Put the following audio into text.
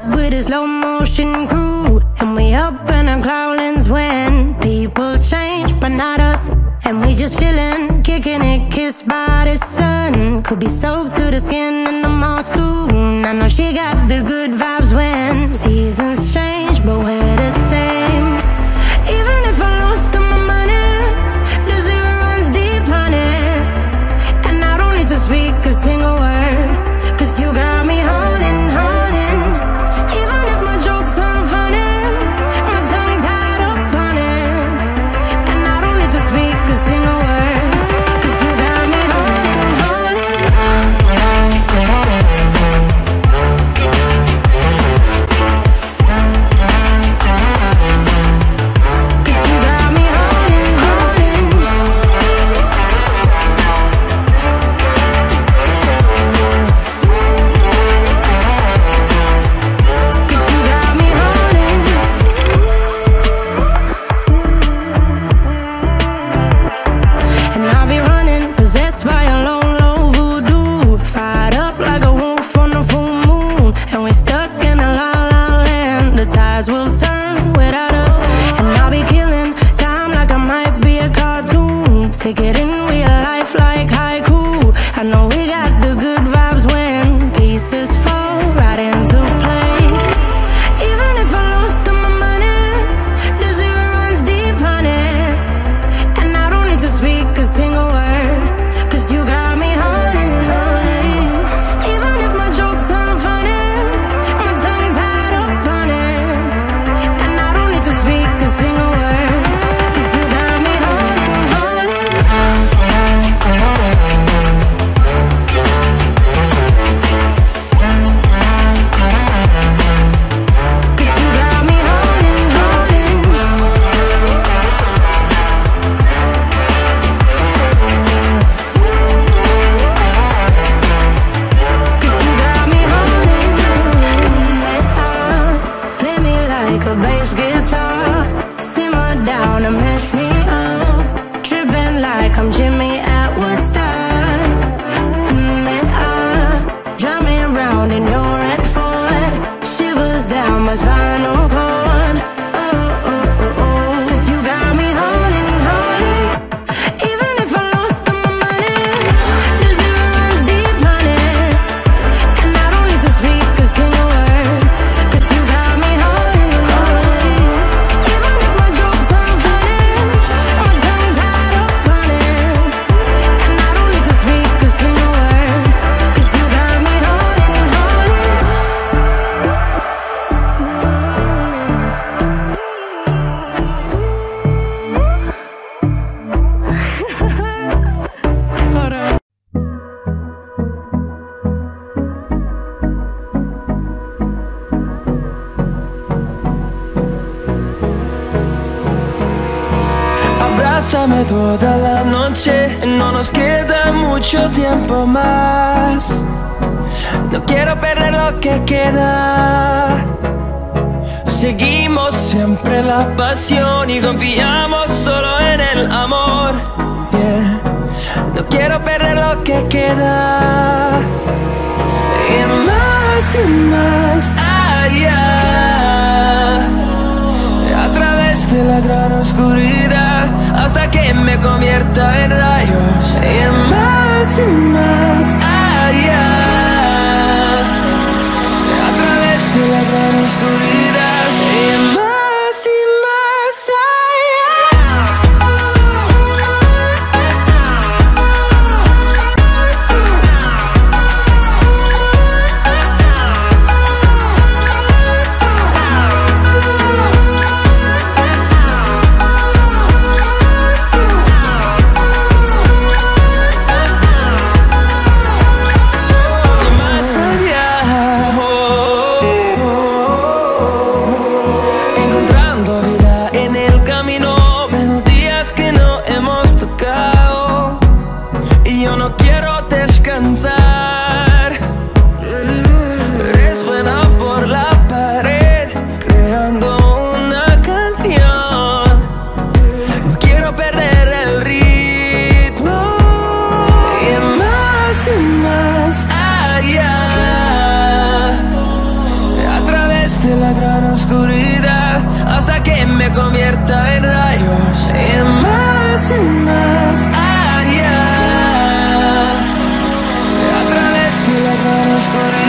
with a slow motion crew, and we up in our growlings when people change, but not us. And we just chillin', kicking it, kissed by the sun. Could be soaked to the skin in the mall soon. I know she got the good vibes when seasons change, but we're the same. Even if I lost all my money, the zero runs deep, honey. And I don't need to speak a single word, 'cause you got me holding, holding. Even if my jokes aren't funny, my tongue tied up on it. And I don't need to speak a single word, 'cause you got me holding, holding. 'Cause you got me holding, holding. 'Cause you got me holding. And I'll be running, 'cause that's why I'm low, low voodoo. Fired up like a wolf on a full moon. And we're stuck in a la la land. The tides will turn without us. And I'll be killing time like I might be a cartoon. Take it in real life like haiku. I know we got the good vibes when pieces fall right into place. Even if I lost all my money, the zero runs deep, honey. And I don't need to speak a single word, 'cause you got me holding, holding. Even if my jokes aren't funny, my tongue tied up on it. And I don't need to speak a single word, 'cause you got me holding, holding. 'Cause you got me holding, holding. 'Cause you got me holding. Play me like a bass guitar, simmer down and mash me up, tripping like I'm Jimmy at Woodstock. Drive me around in your red Ford, shivers down my spinal cord. Oh, oh, oh, oh. 'Cause you got me holding, holding. Even if I lost all my money, the zero runs deep, honey. And I don't need to speak a single word, 'cause you got me holding, holding. Even if my jokes aren't funny, my tongue tied up on it. And I don't need to speak a single word, 'cause you got me holding, holding. Hold on. Abrázame toda la noche, no nos queda mucho tiempo más. No quiero perder lo que queda. Seguimos siempre la pasión y confiamos solo en el amor. Yeah. No quiero perder lo que queda. Y más allá, a través de la gran oscuridad, hasta que me convierta en rayos. Y más allá, a través de la gran oscuridad. Y más allá. me convierta en rayos y más allá, a través de la gran oscuridad.